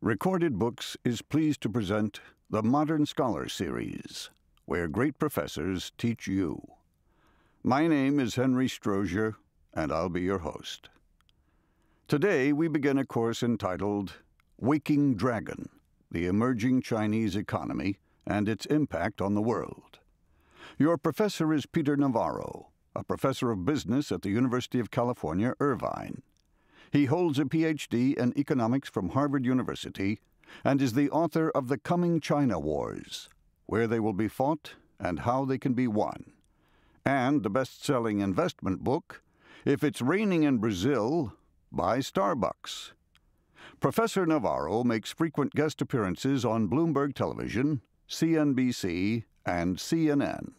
Recorded Books is pleased to present the Modern Scholar Series, where great professors teach you. My name is Henry Strozier, and I'll be your host. Today we begin a course entitled Waking Dragon, the Emerging Chinese Economy and its Impact on the World. Your professor is Peter Navarro, a professor of business at the University of California, Irvine. He holds a Ph.D. in economics from Harvard University and is the author of The Coming China Wars, Where They Will Be Fought and How They Can Be Won, and the best-selling investment book, If It's Raining in Brazil, Buy Starbucks. Professor Navarro makes frequent guest appearances on Bloomberg Television, CNBC, and CNN.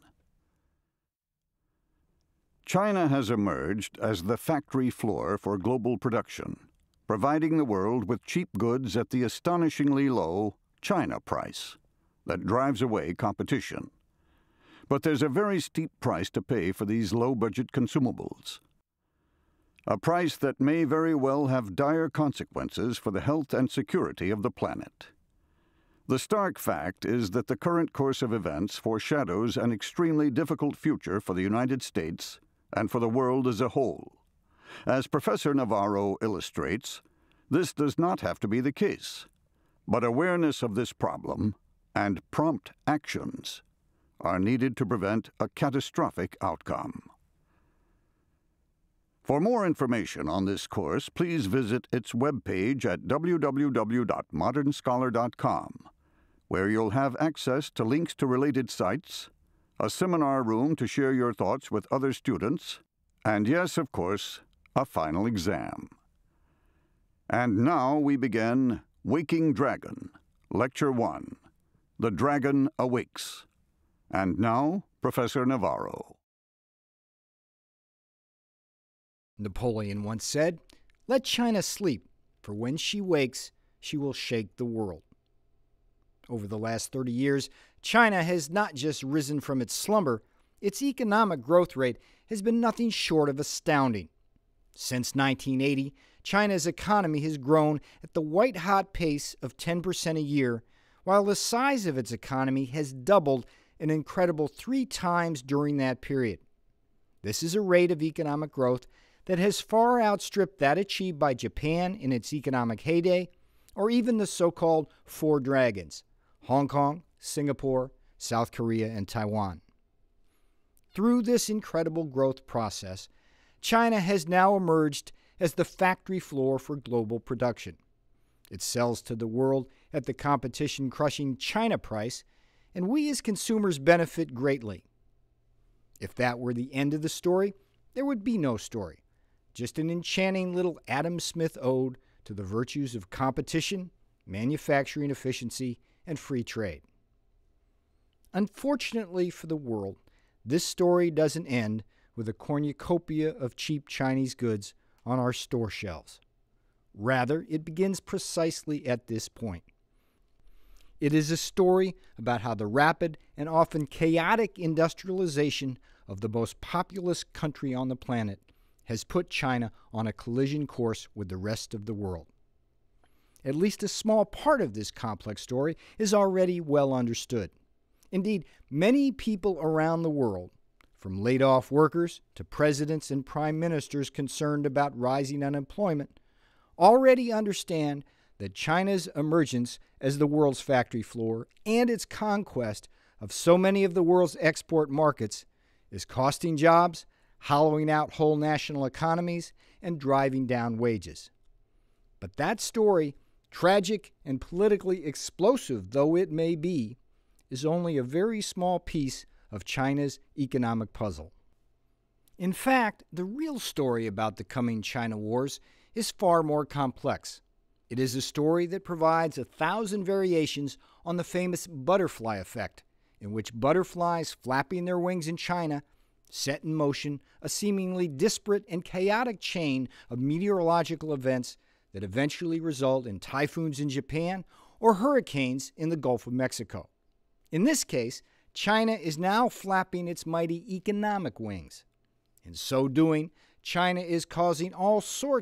China has emerged as the factory floor for global production, providing the world with cheap goods at the astonishingly low China price that drives away competition. But there's a very steep price to pay for these low-budget consumables, a price that may very well have dire consequences for the health and security of the planet. The stark fact is that the current course of events foreshadows an extremely difficult future for the United States and for the world as a whole. As Professor Navarro illustrates, this does not have to be the case, but awareness of this problem and prompt actions are needed to prevent a catastrophic outcome. For more information on this course, please visit its webpage at www.modernscholar.com, where you'll have access to links to related sites, a seminar room to share your thoughts with other students, and yes, of course, a final exam. And now we begin Waking Dragon, Lecture 1, The Dragon Awakes. And now, Professor Navarro. Napoleon once said, "Let China sleep, for when she wakes, she will shake the world." Over the last 30 years, China has not just risen from its slumber, its economic growth rate has been nothing short of astounding. Since 1980, China's economy has grown at the white-hot pace of 10% a year, while the size of its economy has doubled an incredible 3 times during that period. This is a rate of economic growth that has far outstripped that achieved by Japan in its economic heyday, or even the so-called Four Dragons: Hong Kong, Singapore, South Korea, and Taiwan. Through this incredible growth process, China has now emerged as the factory floor for global production. It sells to the world at the competition-crushing China price, and we as consumers benefit greatly. If that were the end of the story, there would be no story, just an enchanting little Adam Smith ode to the virtues of competition, manufacturing efficiency, and free trade. Unfortunately for the world, this story doesn't end with a cornucopia of cheap Chinese goods on our store shelves. Rather, it begins precisely at this point. It is a story about how the rapid and often chaotic industrialization of the most populous country on the planet has put China on a collision course with the rest of the world. At least a small part of this complex story is already well understood. Indeed, many people around the world, from laid-off workers to presidents and prime ministers concerned about rising unemployment, already understand that China's emergence as the world's factory floor and its conquest of so many of the world's export markets is costing jobs, hollowing out whole national economies, and driving down wages. But that story, tragic and politically explosive though it may be, is only a very small piece of China's economic puzzle. In fact, the real story about the coming China wars is far more complex. It is a story that provides 1,000 variations on the famous butterfly effect, in which butterflies flapping their wings in China set in motion a seemingly disparate and chaotic chain of meteorological events that eventually result in typhoons in Japan or hurricanes in the Gulf of Mexico. In this case, China is now flapping its mighty economic wings. In so doing, China is causing all sorts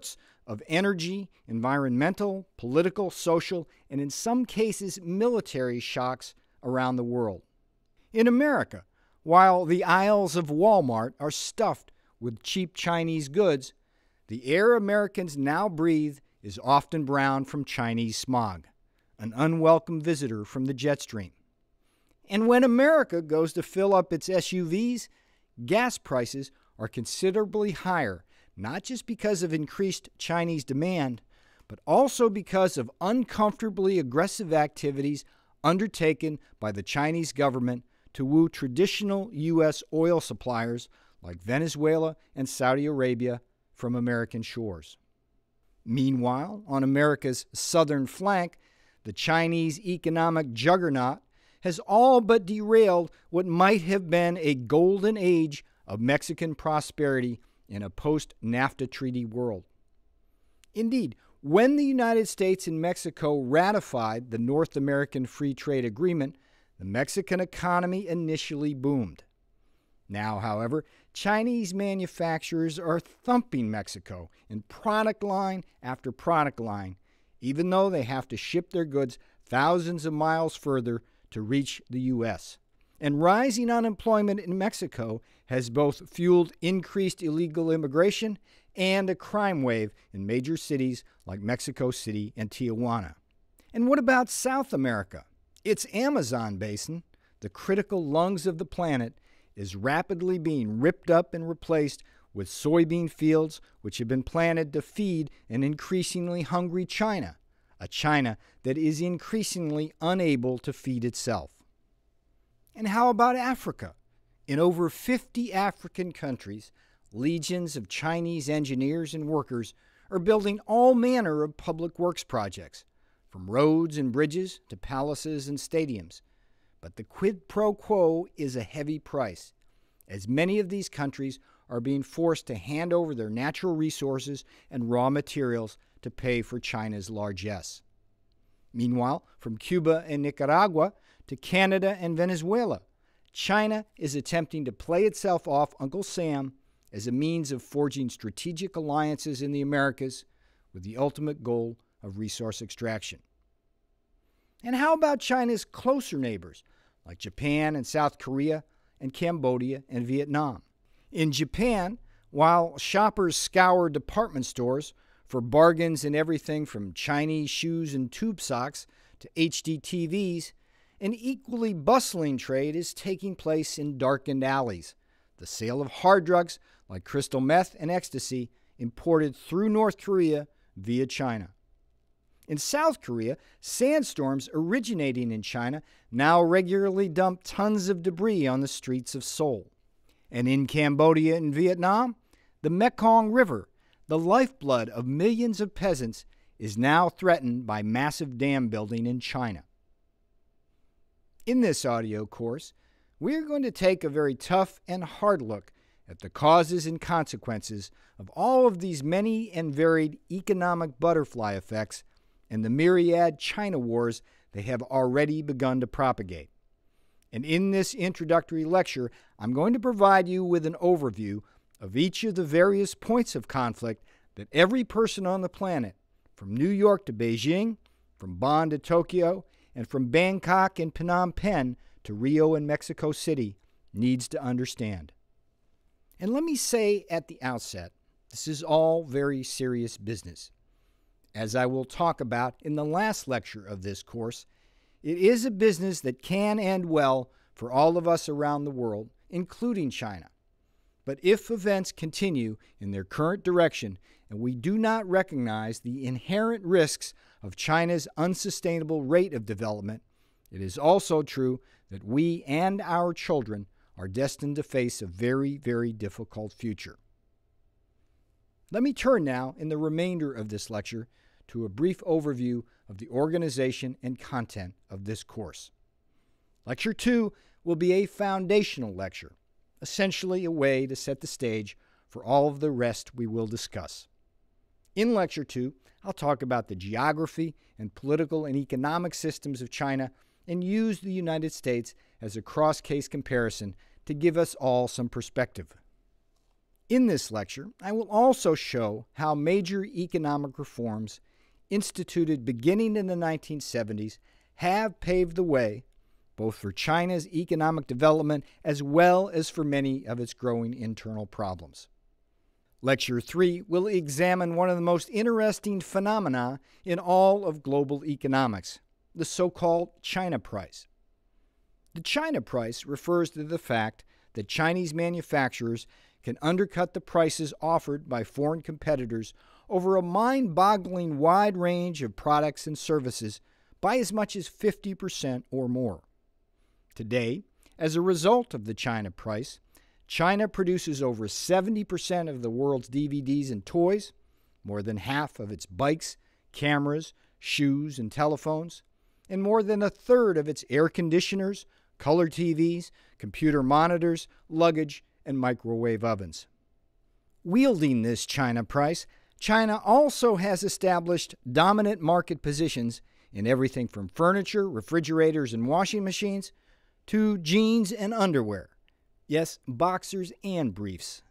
of energy, environmental, political, social, and in some cases military shocks around the world. In America, while the aisles of Walmart are stuffed with cheap Chinese goods, the air Americans now breathe is often brown from Chinese smog, an unwelcome visitor from the jet stream. And when America goes to fill up its SUVs, gas prices are considerably higher, not just because of increased Chinese demand, but also because of uncomfortably aggressive activities undertaken by the Chinese government to woo traditional U.S. oil suppliers like Venezuela and Saudi Arabia from American shores. Meanwhile, on America's southern flank, the Chinese economic juggernaut has all but derailed what might have been a golden age of Mexican prosperity in a post-NAFTA treaty world. Indeed, when the United States and Mexico ratified the North American Free Trade Agreement, the Mexican economy initially boomed. Now, however, Chinese manufacturers are thumping Mexico in product line after product line, even though they have to ship their goods thousands of miles further to reach the U.S. And rising unemployment in Mexico has both fueled increased illegal immigration and a crime wave in major cities like Mexico City and Tijuana. And what about South America? Its Amazon basin, the critical lungs of the planet, is rapidly being ripped up and replaced with soybean fields which have been planted to feed an increasingly hungry China, a China that is increasingly unable to feed itself. And how about Africa? In over 50 African countries, legions of Chinese engineers and workers are building all manner of public works projects, from roads and bridges to palaces and stadiums. But the quid pro quo is a heavy price, as many of these countries are being forced to hand over their natural resources and raw materials to pay for China's largesse. Meanwhile, from Cuba and Nicaragua to Canada and Venezuela, China is attempting to play itself off Uncle Sam as a means of forging strategic alliances in the Americas with the ultimate goal of resource extraction. And how about China's closer neighbors, like Japan and South Korea and Cambodia and Vietnam? In Japan, while shoppers scour department stores for bargains in everything from Chinese shoes and tube socks to HD TVs, an equally bustling trade is taking place in darkened alleys, the sale of hard drugs like crystal meth and ecstasy imported through North Korea via China. In South Korea, sandstorms originating in China now regularly dump tons of debris on the streets of Seoul. And in Cambodia and Vietnam, the Mekong River, the lifeblood of millions of peasants, is now threatened by massive dam building in China. In this audio course, we are going to take a very tough and hard look at the causes and consequences of all of these many and varied economic butterfly effects and the myriad China wars they have already begun to propagate. And in this introductory lecture, I'm going to provide you with an overview of each of the various points of conflict that every person on the planet, from New York to Beijing, from Bonn to Tokyo, and from Bangkok and Phnom Penh to Rio and Mexico City, needs to understand. And let me say at the outset, this is all very serious business. As I will talk about in the last lecture of this course, it is a business that can end well for all of us around the world, including China. But if events continue in their current direction and we do not recognize the inherent risks of China's unsustainable rate of development, it is also true that we and our children are destined to face a very, very difficult future. Let me turn now, in the remainder of this lecture, to a brief overview of the organization and content of this course. Lecture 2 will be a foundational lecture, essentially a way to set the stage for all of the rest we will discuss. In Lecture 2, I'll talk about the geography and political and economic systems of China and use the United States as a cross-case comparison to give us all some perspective. In this lecture, I will also show how major economic reforms instituted beginning in the 1970s have paved the way both for China's economic development as well as for many of its growing internal problems. Lecture 3 will examine one of the most interesting phenomena in all of global economics, the so-called China price. The China price refers to the fact that Chinese manufacturers can undercut the prices offered by foreign competitors over a mind-boggling wide range of products and services by as much as 50% or more. Today, as a result of the China price, China produces over 70% of the world's DVDs and toys, more than half of its bikes, cameras, shoes, and telephones, and more than a third of its air conditioners, color TVs, computer monitors, luggage, and microwave ovens. Wielding this China price, China also has established dominant market positions in everything from furniture, refrigerators, and washing machines to jeans and underwear. Yes, boxers and briefs.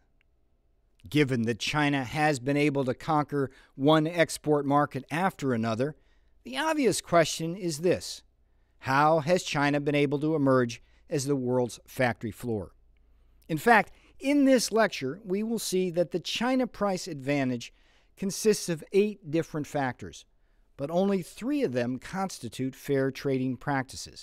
Given that China has been able to conquer one export market after another, the obvious question is this: how has China been able to emerge as the world's factory floor? In fact, in this lecture, we will see that the China price advantage consists of 8 different factors, but only 3 of them constitute fair trading practices.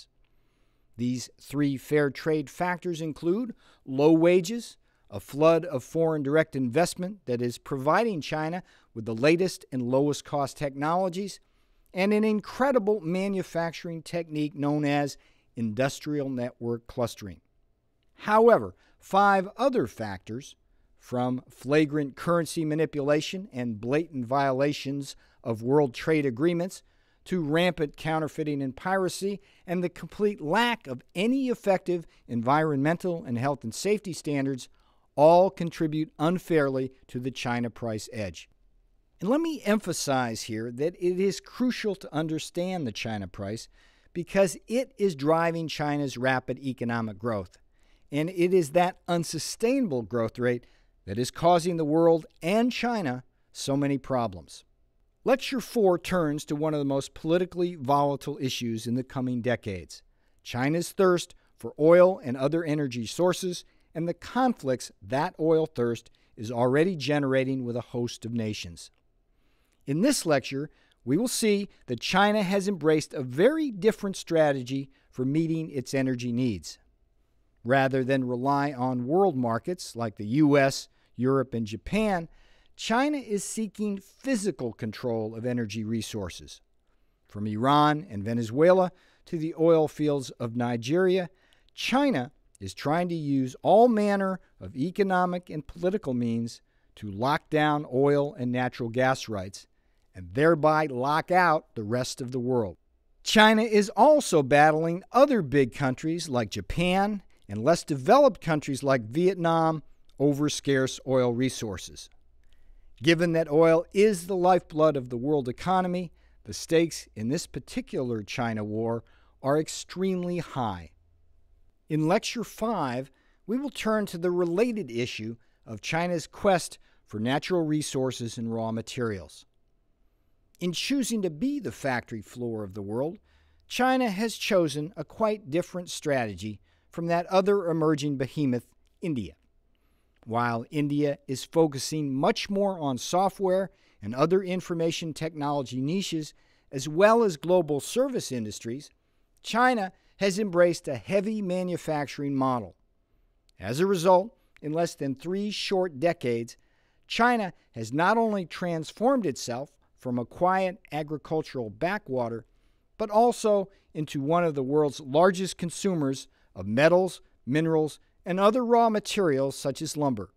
These 3 fair trade factors include low wages, a flood of foreign direct investment that is providing China with the latest and lowest cost technologies, and an incredible manufacturing technique known as industrial network clustering. However, 5 other factors, from flagrant currency manipulation and blatant violations of world trade agreements to rampant counterfeiting and piracy, and the complete lack of any effective environmental and health and safety standards, all contribute unfairly to the China price edge. And let me emphasize here that it is crucial to understand the China price because it is driving China's rapid economic growth. And it is that unsustainable growth rate that is causing the world and China so many problems. Lecture 4 turns to one of the most politically volatile issues in the coming decades: China's thirst for oil and other energy sources and the conflicts that oil thirst is already generating with a host of nations. In this lecture, we will see that China has embraced a very different strategy for meeting its energy needs. Rather than rely on world markets like the US, Europe, and Japan, China is seeking physical control of energy resources. From Iran and Venezuela to the oil fields of Nigeria, China is trying to use all manner of economic and political means to lock down oil and natural gas rights and thereby lock out the rest of the world. China is also battling other big countries like Japan and less developed countries like Vietnam over scarce oil resources. Given that oil is the lifeblood of the world economy, the stakes in this particular China war are extremely high. In Lecture 5, we will turn to the related issue of China's quest for natural resources and raw materials. In choosing to be the factory floor of the world, China has chosen a quite different strategy from that other emerging behemoth, India. While India is focusing much more on software and other information technology niches, as well as global service industries, China has embraced a heavy manufacturing model. As a result, in less than 3 short decades, China has not only transformed itself from a quiet agricultural backwater, but also into one of the world's largest consumers of metals, minerals, and other raw materials such as lumber.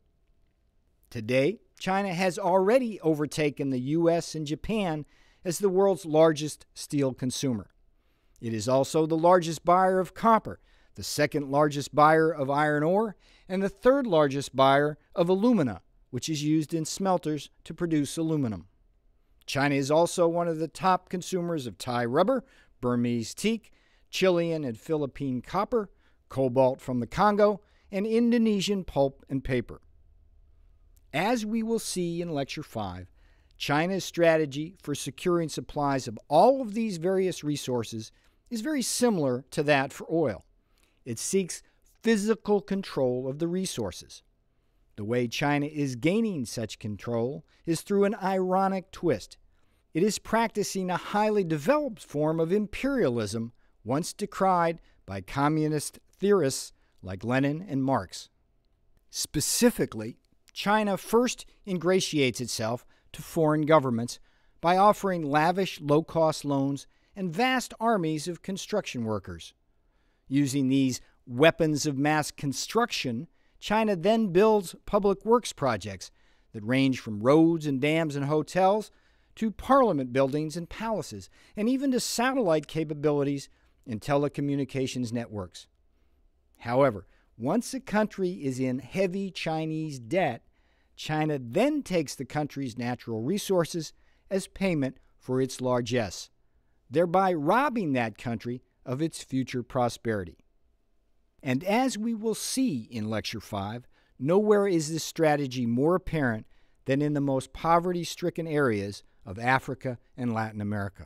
Today, China has already overtaken the US and Japan as the world's largest steel consumer. It is also the largest buyer of copper, the second largest buyer of iron ore, and the third largest buyer of alumina, which is used in smelters to produce aluminum. China is also one of the top consumers of Thai rubber, Burmese teak, Chilean and Philippine copper, cobalt from the Congo, and Indonesian pulp and paper. As we will see in Lecture 5, China's strategy for securing supplies of all of these various resources is very similar to that for oil. It seeks physical control of the resources. The way China is gaining such control is through an ironic twist. It is practicing a highly developed form of imperialism once decried by communist theorists like Lenin and Marx. Specifically, China first ingratiates itself to foreign governments by offering lavish, low-cost loans and vast armies of construction workers. Using these weapons of mass construction, China then builds public works projects that range from roads and dams and hotels to parliament buildings and palaces, and even to satellite capabilities and telecommunications networks. However, once a country is in heavy Chinese debt, China then takes the country's natural resources as payment for its largesse, thereby robbing that country of its future prosperity. And as we will see in Lecture 5, nowhere is this strategy more apparent than in the most poverty-stricken areas of Africa and Latin America.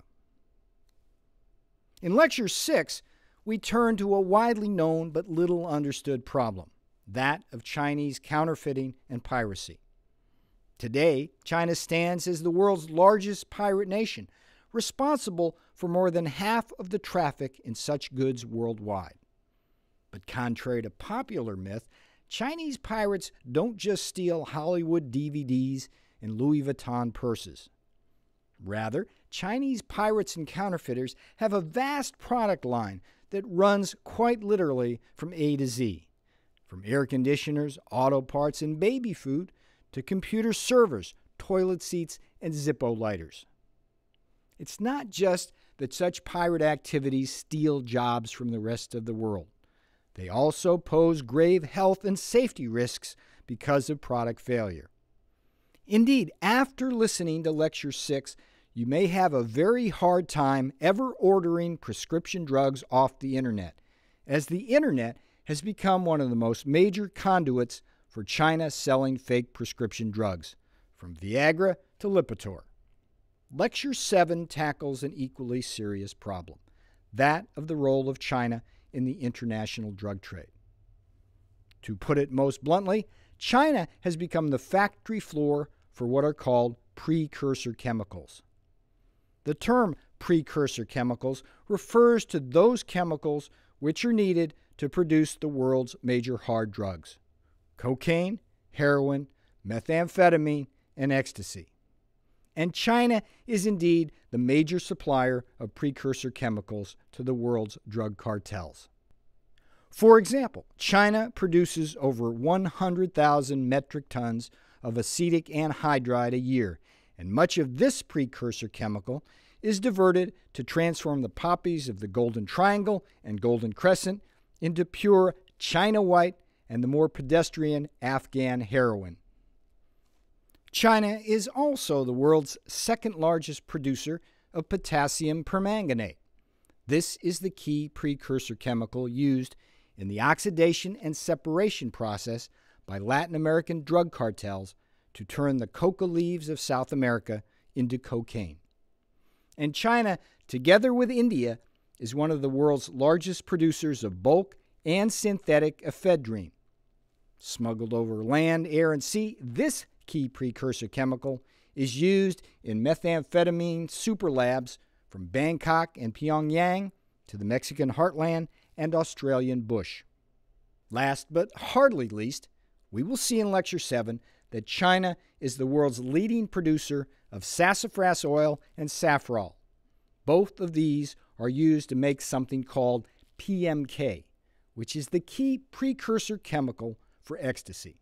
In Lecture 6, we turn to a widely known but little understood problem, that of Chinese counterfeiting and piracy. Today, China stands as the world's largest pirate nation, responsible for more than half of the traffic in such goods worldwide. But contrary to popular myth, Chinese pirates don't just steal Hollywood DVDs and Louis Vuitton purses. Rather, Chinese pirates and counterfeiters have a vast product line that runs quite literally from A to Z, from air conditioners, auto parts, and baby food to computer servers, toilet seats, and Zippo lighters. It's not just that such pirate activities steal jobs from the rest of the world. They also pose grave health and safety risks because of product failure. Indeed, after listening to Lecture 6, you may have a very hard time ever ordering prescription drugs off the Internet, as the Internet has become one of the most major conduits for China selling fake prescription drugs, from Viagra to Lipitor. Lecture 7 tackles an equally serious problem, that of the role of China in the international drug trade. To put it most bluntly, China has become the factory floor for what are called precursor chemicals. The term precursor chemicals refers to those chemicals which are needed to produce the world's major hard drugs: cocaine, heroin, methamphetamine, and ecstasy. And China is indeed the major supplier of precursor chemicals to the world's drug cartels. For example, China produces over 100,000 metric tons of acetic anhydride a year, and much of this precursor chemical is diverted to transform the poppies of the Golden Triangle and Golden Crescent into pure China White and the more pedestrian Afghan heroin. China is also the world's second largest producer of potassium permanganate. This is the key precursor chemical used in the oxidation and separation process by Latin American drug cartels to turn the coca leaves of South America into cocaine. And China, together with India, is one of the world's largest producers of bulk and synthetic ephedrine. Smuggled over land, air, and sea, this key precursor chemical is used in methamphetamine super labs from Bangkok and Pyongyang to the Mexican heartland and Australian bush. Last but hardly least, we will see in Lecture 7 that China is the world's leading producer of sassafras oil and safrole. Both of these are used to make something called PMK, which is the key precursor chemical for ecstasy.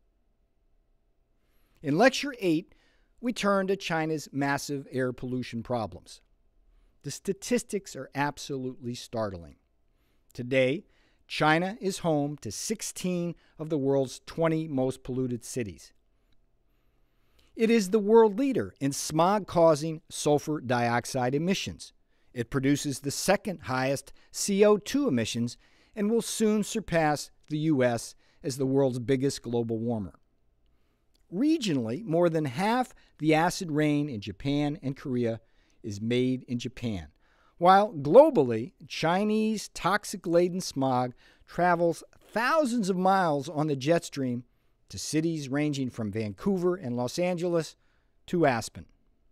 In Lecture 8, we turn to China's massive air pollution problems. The statistics are absolutely startling. Today, China is home to 16 of the world's 20 most polluted cities. It is the world leader in smog-causing sulfur dioxide emissions. It produces the second highest CO2 emissions and will soon surpass the U.S. as the world's biggest global warmer. Regionally, more than half the acid rain in Japan and Korea is made in Japan, while globally, Chinese toxic-laden smog travels thousands of miles on the jet stream to cities ranging from Vancouver and Los Angeles to Aspen.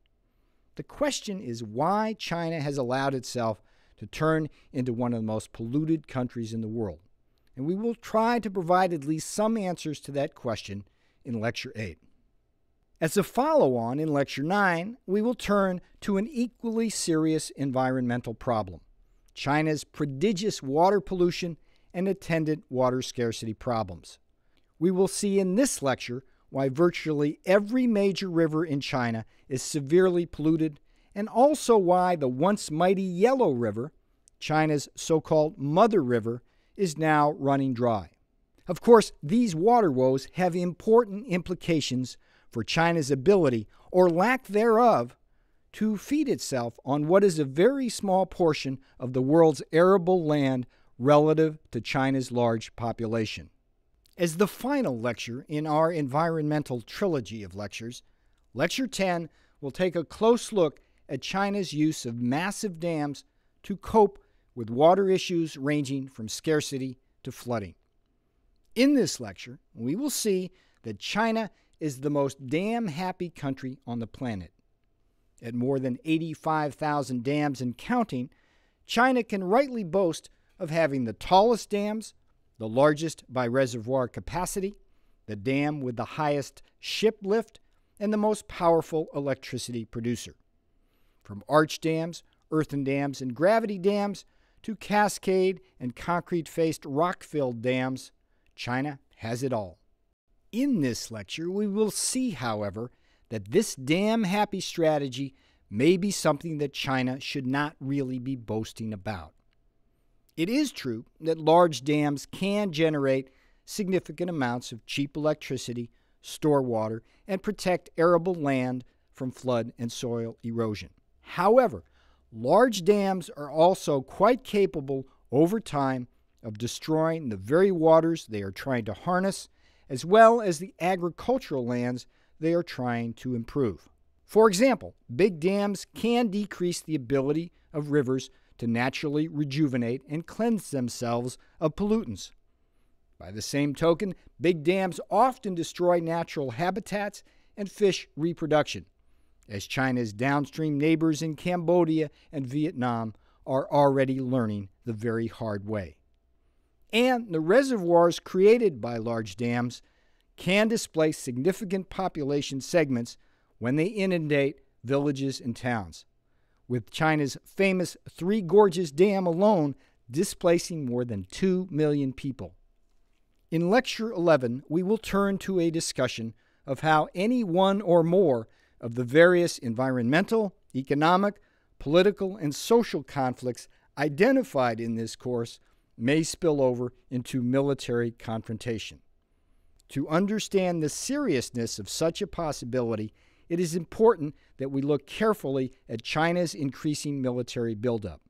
The question is why China has allowed itself to turn into one of the most polluted countries in the world, and we will try to provide at least some answers to that question in Lecture 8. As a follow-on in Lecture 9, we will turn to an equally serious environmental problem, China's prodigious water pollution and attendant water scarcity problems. We will see in this lecture why virtually every major river in China is severely polluted, and also why the once mighty Yellow River, China's so-called mother river, is now running dry. Of course, these water woes have important implications for China's ability, or lack thereof, to feed itself on what is a very small portion of the world's arable land relative to China's large population. As the final lecture in our environmental trilogy of lectures, Lecture 10 will take a close look at China's use of massive dams to cope with water issues ranging from scarcity to flooding. In this lecture, we will see that China is the most dam-happy country on the planet. At more than 85,000 dams and counting, China can rightly boast of having the tallest dams, the largest by reservoir capacity, the dam with the highest ship lift, and the most powerful electricity producer. From arch dams, earthen dams, and gravity dams to cascade and concrete-faced rock-filled dams, China has it all. In this lecture, we will see, however, that this dam-happy strategy may be something that China should not really be boasting about. It is true that large dams can generate significant amounts of cheap electricity, store water, and protect arable land from flood and soil erosion. However, large dams are also quite capable over time of destroying the very waters they are trying to harness, as well as the agricultural lands they are trying to improve. For example, big dams can decrease the ability of rivers to naturally rejuvenate and cleanse themselves of pollutants. By the same token, big dams often destroy natural habitats and fish reproduction, as China's downstream neighbors in Cambodia and Vietnam are already learning the very hard way. And the reservoirs created by large dams can displace significant population segments when they inundate villages and towns, with China's famous Three Gorges Dam alone displacing more than 2 million people. In Lecture 11, we will turn to a discussion of how any one or more of the various environmental, economic, political, and social conflicts identified in this course may spill over into military confrontation. To understand the seriousness of such a possibility, it is important that we look carefully at China's increasing military buildup.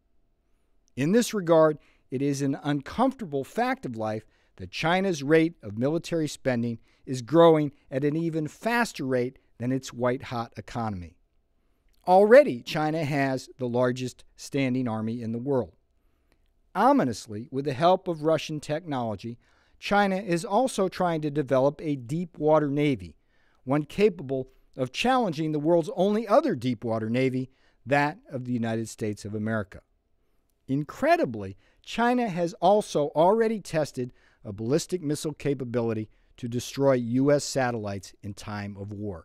In this regard, it is an uncomfortable fact of life that China's rate of military spending is growing at an even faster rate than its white-hot economy. Already, China has the largest standing army in the world. Ominously, with the help of Russian technology, China is also trying to develop a deep-water navy, one capable of challenging the world's only other deep-water navy, that of the United States of America. Incredibly, China has also already tested a ballistic missile capability to destroy U.S. satellites in time of war.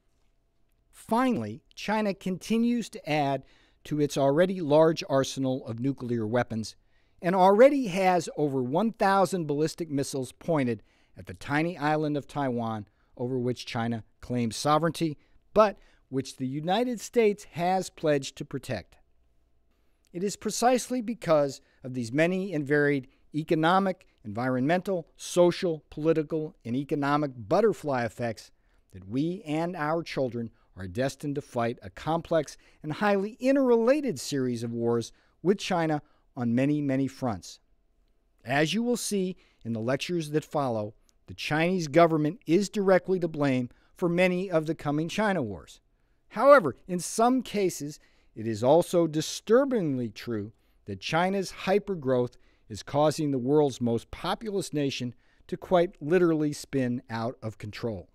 Finally, China continues to add to its already large arsenal of nuclear weapons and already has over 1,000 ballistic missiles pointed at the tiny island of Taiwan, over which China claims sovereignty, but which the United States has pledged to protect. It is precisely because of these many and varied economic, environmental, social, political, and economic butterfly effects that we and our children are destined to fight a complex and highly interrelated series of wars with China on many, many fronts. As you will see in the lectures that follow, the Chinese government is directly to blame for many of the coming China wars. However, in some cases, it is also disturbingly true that China's hypergrowth is causing the world's most populous nation to quite literally spin out of control.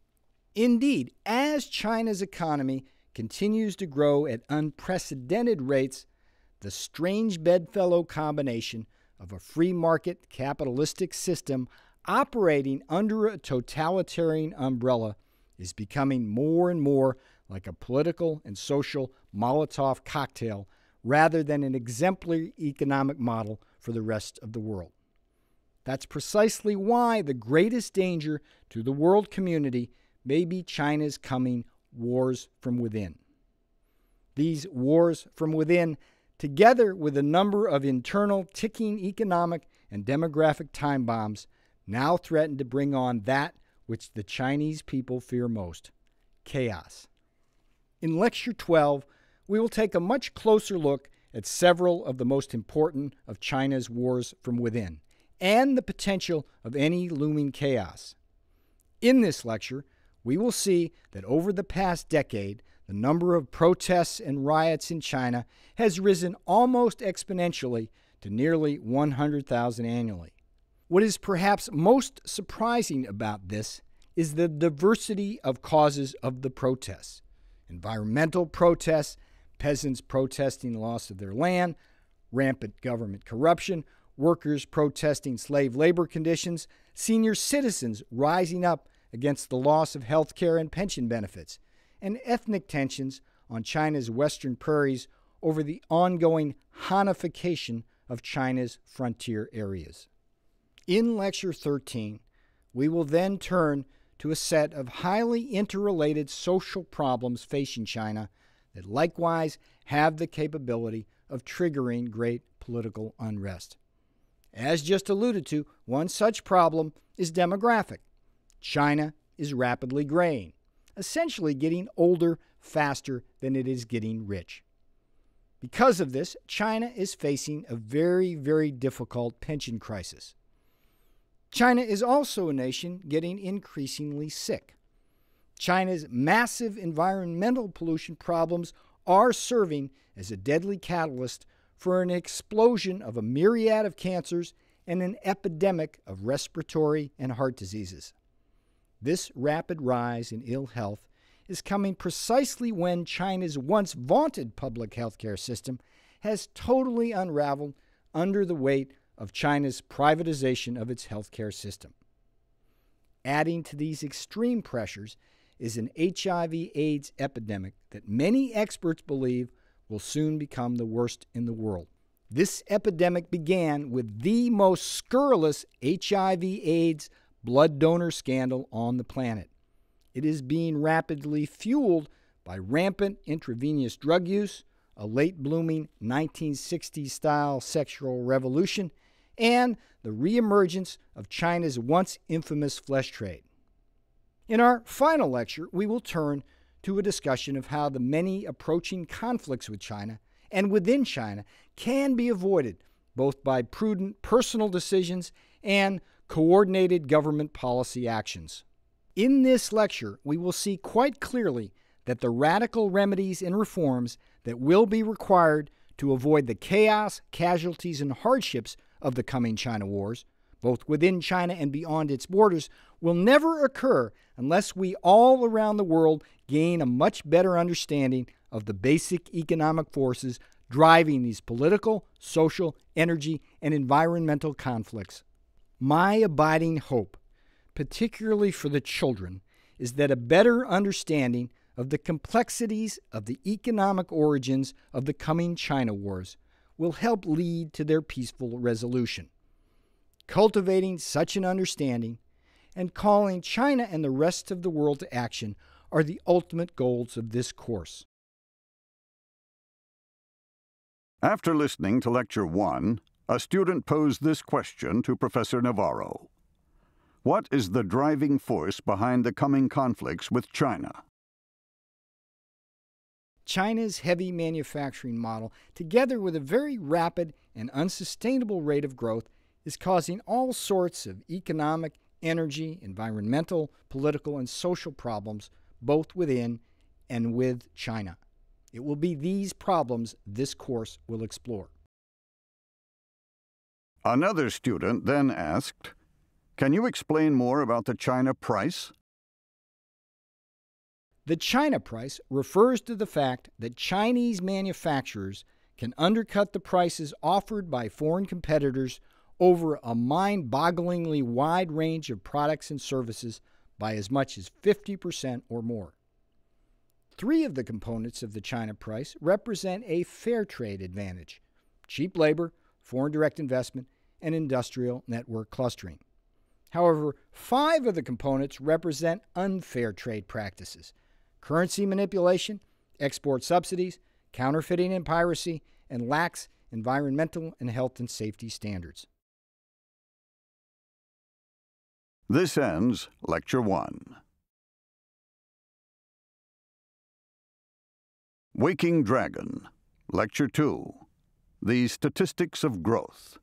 Indeed, as China's economy continues to grow at unprecedented rates, the strange bedfellow combination of a free market capitalistic system operating under a totalitarian umbrella is becoming more and more like a political and social Molotov cocktail rather than an exemplary economic model for the rest of the world. That's precisely why the greatest danger to the world community may be China's coming wars from within. These wars from within, together with a number of internal ticking economic and demographic time bombs, now threaten to bring on that which the Chinese people fear most: chaos. In Lecture 12, we will take a much closer look at several of the most important of China's wars from within, and the potential of any looming chaos. In this lecture, we will see that over the past decade, the number of protests and riots in China has risen almost exponentially to nearly 100,000 annually. What is perhaps most surprising about this is the diversity of causes of the protests: environmental protests, peasants protesting the loss of their land, rampant government corruption, workers protesting slave labor conditions, senior citizens rising up against the loss of health care and pension benefits, and ethnic tensions on China's western prairies over the ongoing Hanification of China's frontier areas. In Lecture 13, we will then turn to a set of highly interrelated social problems facing China that likewise have the capability of triggering great political unrest. As just alluded to, one such problem is demographic. China is rapidly graying, essentially getting older faster than it is getting rich. Because of this, China is facing a very, very difficult pension crisis. China is also a nation getting increasingly sick. China's massive environmental pollution problems are serving as a deadly catalyst for an explosion of a myriad of cancers and an epidemic of respiratory and heart diseases. This rapid rise in ill health is coming precisely when China's once vaunted public healthcare system has totally unraveled under the weight of China's privatization of its healthcare system. Adding to these extreme pressures is an HIV/AIDS epidemic that many experts believe will soon become the worst in the world. This epidemic began with the most scurrilous HIV/AIDS blood donor scandal on the planet. It is being rapidly fueled by rampant intravenous drug use, a late-blooming 1960s-style sexual revolution, and the reemergence of China's once infamous flesh trade. In our final lecture, we will turn to a discussion of how the many approaching conflicts with China and within China can be avoided, both by prudent personal decisions and coordinated government policy actions. In this lecture, we will see quite clearly that the radical remedies and reforms that will be required to avoid the chaos, casualties, and hardships of the coming China wars, both within China and beyond its borders, will never occur unless we all around the world gain a much better understanding of the basic economic forces driving these political, social, energy, and environmental conflicts. My abiding hope, particularly for the children, is that a better understanding of the complexities of the economic origins of the coming China wars will help lead to their peaceful resolution. Cultivating such an understanding and calling China and the rest of the world to action are the ultimate goals of this course. After listening to Lecture 1, a student posed this question to Professor Navarro. What is the driving force behind the coming conflicts with China? China's heavy manufacturing model, together with a very rapid and unsustainable rate of growth, is causing all sorts of economic energy, environmental, political, and social problems, both within and with China. It will be these problems this course will explore. Another student then asked, "Can you explain more about the China price?" The China price refers to the fact that Chinese manufacturers can undercut the prices offered by foreign competitors over a mind-bogglingly wide range of products and services by as much as 50% or more. Three of the components of the China price represent a fair trade advantage: cheap labor, foreign direct investment, and industrial network clustering. However, 5 of the components represent unfair trade practices: currency manipulation, export subsidies, counterfeiting and piracy, and lax environmental and health and safety standards. This ends Lecture 1. Waking Dragon, Lecture 2, The Statistics of Growth.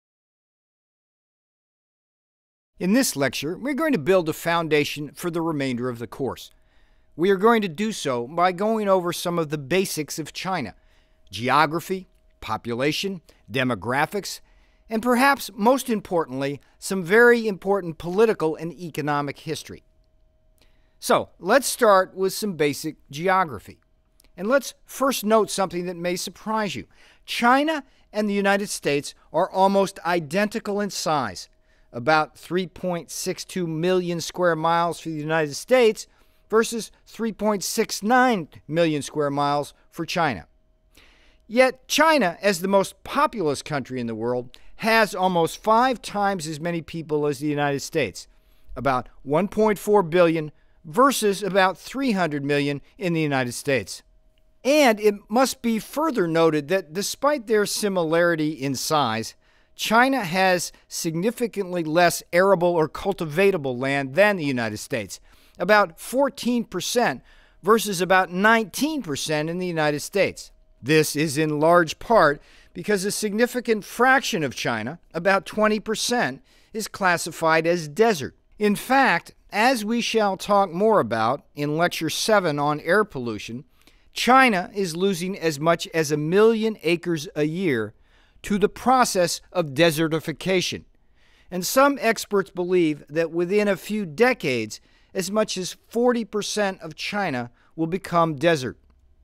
In this lecture, we're going to build a foundation for the remainder of the course. We are going to do so by going over some of the basics of China: geography, population, demographics, and perhaps most importantly, some very important political and economic history. So, let's start with some basic geography. And let's first note something that may surprise you. China and the United States are almost identical in size, about 3.62 million square miles for the United States versus 3.69 million square miles for China. Yet China, as the most populous country in the world, has almost 5 times as many people as the United States, about 1.4 billion versus about 300 million in the United States. And it must be further noted that despite their similarity in size, China has significantly less arable or cultivatable land than the United States, about 14% versus about 19% in the United States. This is in large part because a significant fraction of China, about 20%, is classified as desert. In fact, as we shall talk more about in Lecture 7 on air pollution, China is losing as much as 1 million acres a year to the process of desertification. And some experts believe that within a few decades, as much as 40% of China will become desert.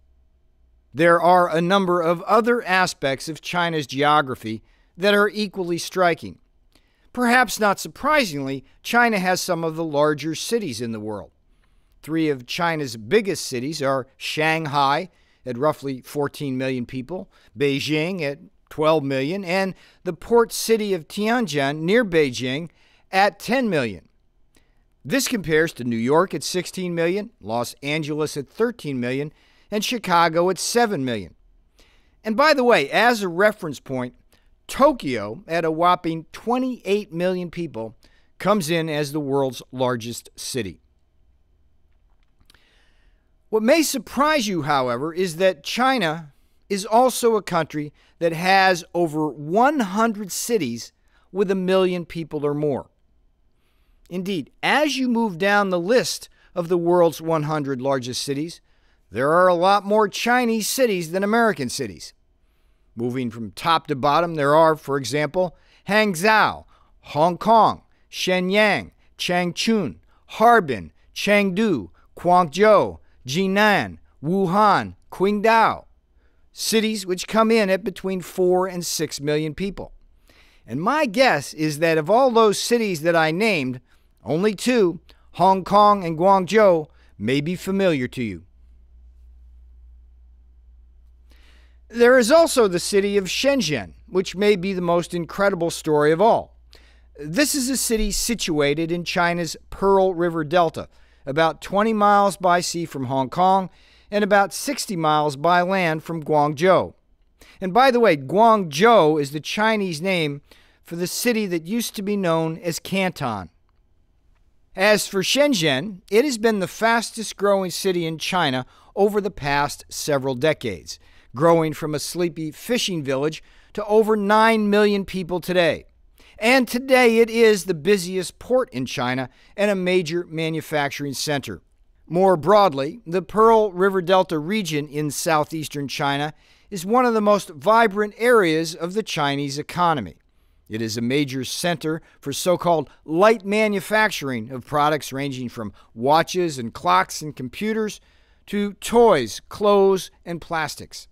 There are a number of other aspects of China's geography that are equally striking. Perhaps not surprisingly, China has some of the larger cities in the world. 3 of China's biggest cities are Shanghai, at roughly 14 million people, Beijing at 12 million, and the port city of Tianjin near Beijing at 10 million. This compares to New York at 16 million, Los Angeles at 13 million, and Chicago at 7 million. And by the way, as a reference point, Tokyo, at a whopping 28 million people, comes in as the world's largest city. What may surprise you, however, is that China is also a country that has over 100 cities with 1 million people or more. Indeed, as you move down the list of the world's 100 largest cities, there are a lot more Chinese cities than American cities. Moving from top to bottom, there are, for example, Hangzhou, Hong Kong, Shenyang, Changchun, Harbin, Chengdu, Guangzhou, Jinan, Wuhan, Qingdao, cities which come in at between 4 and 6 million people. And my guess is that of all those cities that I named, only 2, Hong Kong and Guangzhou, may be familiar to you. There is also the city of Shenzhen, which may be the most incredible story of all. This is a city situated in China's Pearl River Delta, about 20 miles by sea from Hong Kong and about 60 miles by land from Guangzhou. And by the way, Guangzhou is the Chinese name for the city that used to be known as Canton. As for Shenzhen, it has been the fastest growing city in China over the past several decades, growing from a sleepy fishing village to over 9 million people today. And today it is the busiest port in China and a major manufacturing center. More broadly, the Pearl River Delta region in southeastern China is one of the most vibrant areas of the Chinese economy. It is a major center for so-called light manufacturing of products ranging from watches and clocks and computers to toys, clothes, and plastics.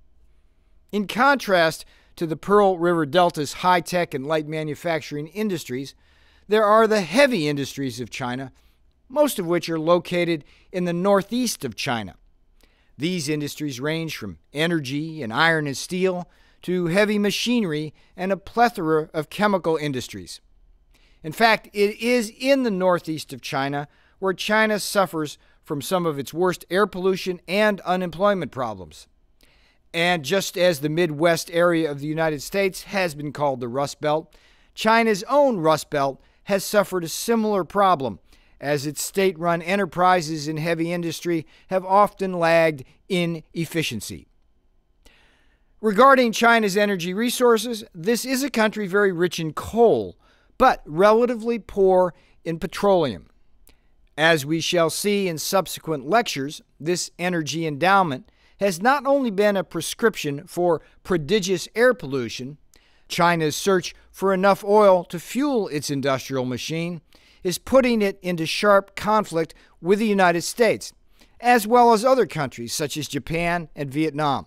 In contrast to the Pearl River Delta's high-tech and light manufacturing industries, there are the heavy industries of China, most of which are located in the northeast of China. These industries range from energy and iron and steel to heavy machinery and a plethora of chemical industries. In fact, it is in the northeast of China where China suffers from some of its worst air pollution and unemployment problems. And just as the Midwest area of the United States has been called the Rust Belt, China's own Rust Belt has suffered a similar problem, as its state-run enterprises in heavy industry have often lagged in efficiency. Regarding China's energy resources, this is a country very rich in coal, but relatively poor in petroleum. As we shall see in subsequent lectures, this energy endowment has not only been a prescription for prodigious air pollution. China's search for enough oil to fuel its industrial machine is putting it into sharp conflict with the United States, as well as other countries such as Japan and Vietnam.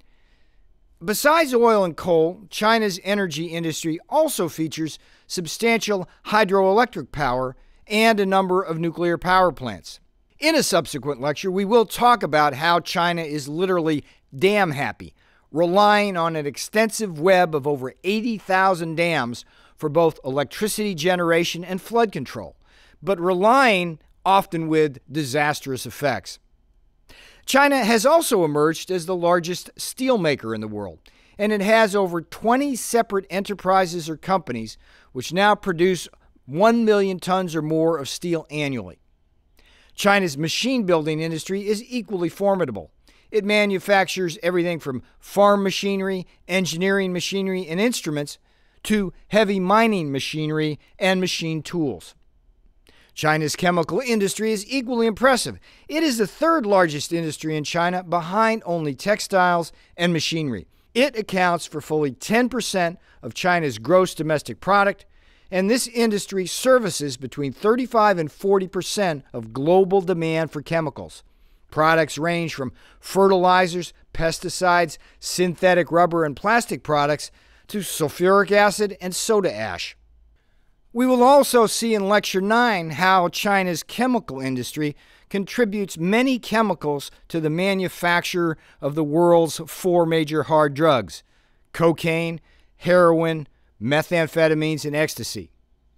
Besides oil and coal, China's energy industry also features substantial hydroelectric power and a number of nuclear power plants. In a subsequent lecture, we will talk about how China is literally dam happy, relying on an extensive web of over 80,000 dams for both electricity generation and flood control, but relying often with disastrous effects. China has also emerged as the largest steel maker in the world, and it has over 20 separate enterprises or companies which now produce 1 million tons or more of steel annually. China's machine building industry is equally formidable. It manufactures everything from farm machinery, engineering machinery, and instruments to heavy mining machinery and machine tools. China's chemical industry is equally impressive. It is the third largest industry in China, behind only textiles and machinery. It accounts for fully 10% of China's gross domestic product, and this industry services between 35 and 40% of global demand for chemicals. Products range from fertilizers, pesticides, synthetic rubber and plastic products, to sulfuric acid and soda ash. We will also see in Lecture 9 how China's chemical industry contributes many chemicals to the manufacture of the world's 4 major hard drugs: cocaine, heroin, methamphetamines, and ecstasy.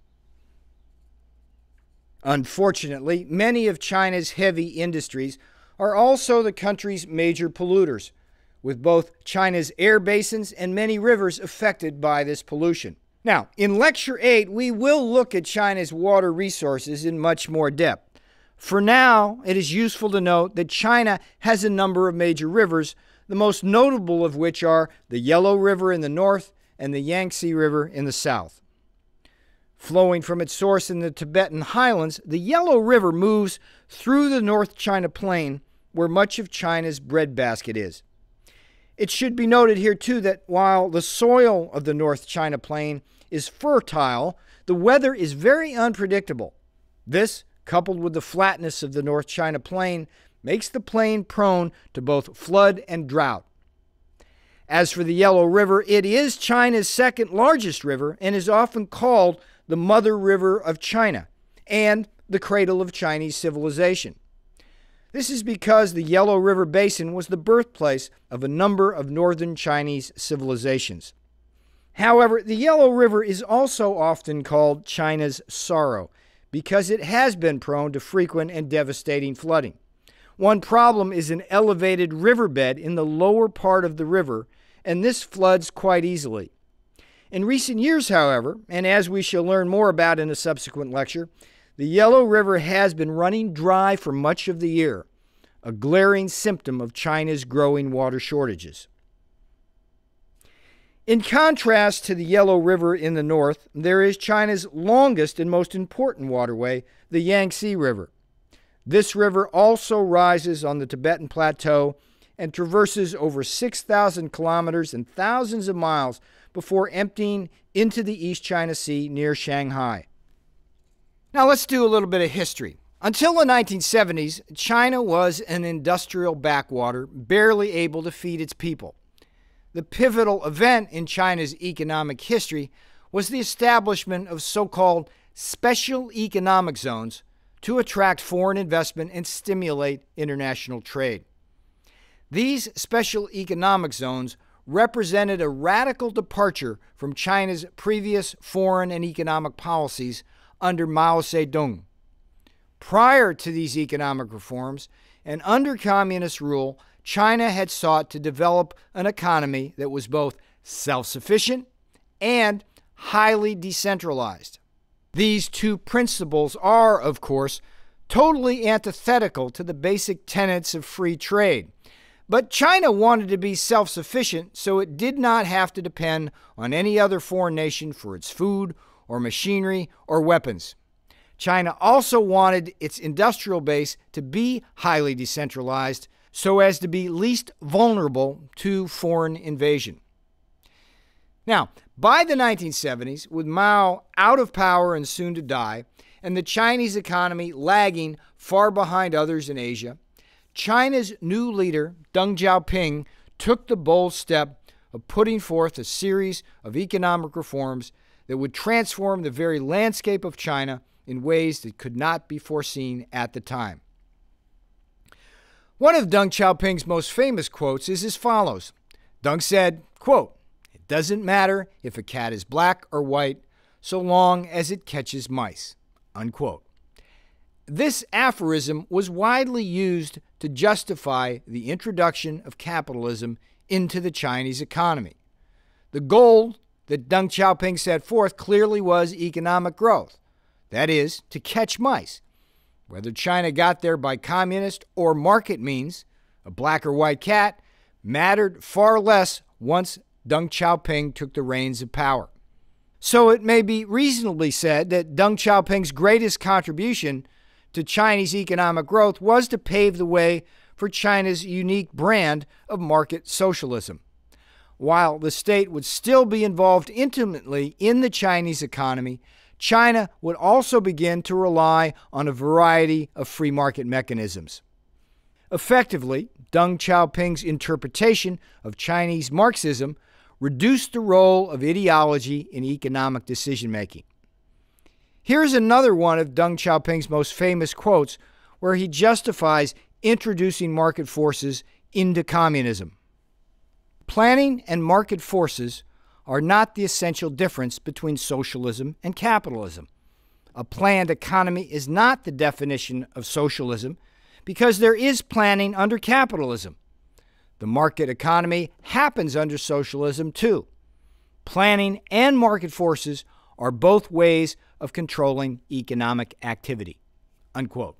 Unfortunately, many of China's heavy industries are also the country's major polluters, with both China's air basins and many rivers affected by this pollution. Now, in Lecture 8, we will look at China's water resources in much more depth. For now, it is useful to note that China has a number of major rivers, the most notable of which are the Yellow River in the north and the Yangtze River in the south. Flowing from its source in the Tibetan highlands, the Yellow River moves through the North China Plain, where much of China's breadbasket is. It should be noted here, too, that while the soil of the North China Plain is fertile, the weather is very unpredictable. This, coupled with the flatness of the North China Plain, makes the plain prone to both flood and drought. As for the Yellow River, it is China's second largest river and is often called the Mother River of China and the cradle of Chinese civilization. This is because the Yellow River Basin was the birthplace of a number of northern Chinese civilizations. However, the Yellow River is also often called China's sorrow because it has been prone to frequent and devastating flooding. One problem is an elevated riverbed in the lower part of the river, and this floods quite easily. In recent years, however, and as we shall learn more about in a subsequent lecture, the Yellow River has been running dry for much of the year, a glaring symptom of China's growing water shortages. In contrast to the Yellow River in the north, there is China's longest and most important waterway, the Yangtze River. This river also rises on the Tibetan Plateau and traverses over 6,000 kilometers and thousands of miles before emptying into the East China Sea near Shanghai. Now let's do a little bit of history. Until the 1970s, China was an industrial backwater, barely able to feed its people. The pivotal event in China's economic history was the establishment of so-called special economic zones to attract foreign investment and stimulate international trade. These special economic zones represented a radical departure from China's previous foreign and economic policies under Mao Zedong. Prior to these economic reforms and under communist rule, China had sought to develop an economy that was both self-sufficient and highly decentralized. These two principles are, of course, totally antithetical to the basic tenets of free trade. But China wanted to be self-sufficient, so it did not have to depend on any other foreign nation for its food or machinery or weapons. China also wanted its industrial base to be highly decentralized so as to be least vulnerable to foreign invasion. Now, by the 1970s, with Mao out of power and soon to die, and the Chinese economy lagging far behind others in Asia, China's new leader, Deng Xiaoping, took the bold step of putting forth a series of economic reforms that would transform the very landscape of China in ways that could not be foreseen at the time. One of Deng Xiaoping's most famous quotes is as follows. Deng said, quote, "It doesn't matter if a cat is black or white, so long as it catches mice," unquote. This aphorism was widely used to justify the introduction of capitalism into the Chinese economy. The goal that Deng Xiaoping set forth clearly was economic growth, that is, to catch mice. Whether China got there by communist or market means, a black or white cat, mattered far less once Deng Xiaoping took the reins of power. So it may be reasonably said that Deng Xiaoping's greatest contribution to Chinese economic growth was to pave the way for China's unique brand of market socialism. While the state would still be involved intimately in the Chinese economy, China would also begin to rely on a variety of free market mechanisms. Effectively, Deng Xiaoping's interpretation of Chinese Marxism reduced the role of ideology in economic decision-making. Here's another one of Deng Xiaoping's most famous quotes where he justifies introducing market forces into communism. Planning and market forces are not the essential difference between socialism and capitalism. A planned economy is not the definition of socialism because there is planning under capitalism. The market economy happens under socialism too. Planning and market forces are both ways of controlling economic activity." Unquote.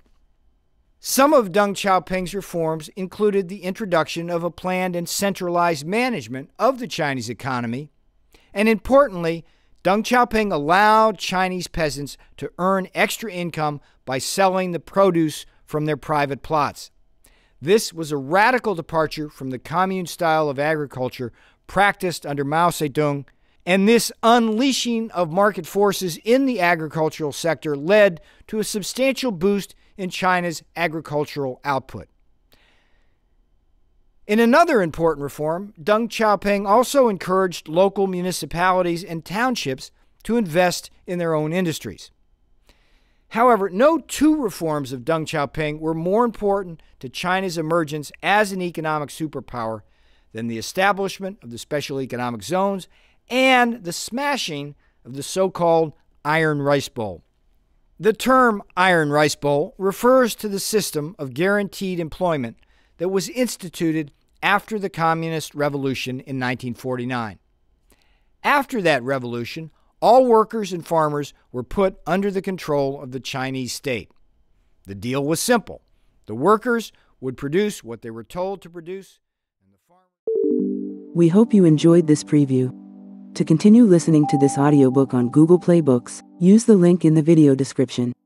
Some of Deng Xiaoping's reforms included the introduction of a planned and centralized management of the Chinese economy, and importantly, Deng Xiaoping allowed Chinese peasants to earn extra income by selling the produce from their private plots. This was a radical departure from the commune style of agriculture practiced under Mao Zedong, and this unleashing of market forces in the agricultural sector led to a substantial boost in China's agricultural output. In another important reform, Deng Xiaoping also encouraged local municipalities and townships to invest in their own industries. However, no two reforms of Deng Xiaoping were more important to China's emergence as an economic superpower than the establishment of the special economic zones and the smashing of the so-called Iron Rice Bowl. The term Iron Rice Bowl refers to the system of guaranteed employment that was instituted after the Communist Revolution in 1949. After that revolution, all workers and farmers were put under the control of the Chinese state. The deal was simple. The workers would produce what they were told to produce, and the farmers... We hope you enjoyed this preview. To continue listening to this audiobook on Google Play Books, use the link in the video description.